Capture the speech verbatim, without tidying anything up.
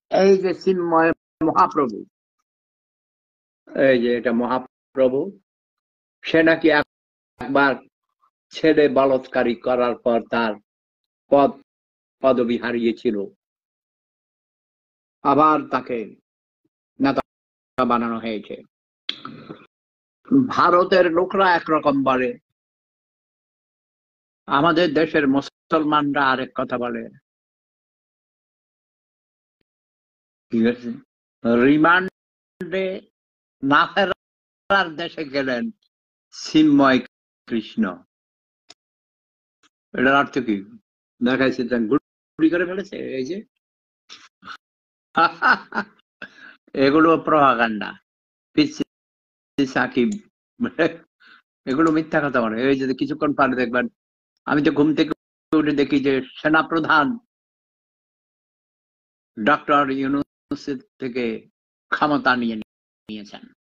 এই যে চিন্ময় মহাপ্রভু, এই যে এটা মহাপ্রভু, সে নাকি একবার ছেলে বলৎকারী করার পর তার পদ পদবি হারিয়েছিল, আবার তাকে নেতা বানানো হয়েছে। ভারতের লোকরা একরকম বলে, আমাদের দেশের মুসলমানরা আরেক কথা বলে। ঠিক আছে, রিমান্ডে না ফেরার দেশে গেলেন চিন্ময় কৃষ্ণ। এটার অর্থ কি? দেখাইছে গুলি করে ফেলেছে। এই যে এগুলো প্রভাকাণ্ডা, পিসি সাকিব, এগুলো মিথ্যা কথা বলে। এই যে কিছুক্ষণ পরে দেখবেন, আমি তো ঘুম থেকে উঠে দেখি যে সেনাপ্রধান ডক্টর ইউনূস থেকে ক্ষমতা নিয়ে নিয়েছেন।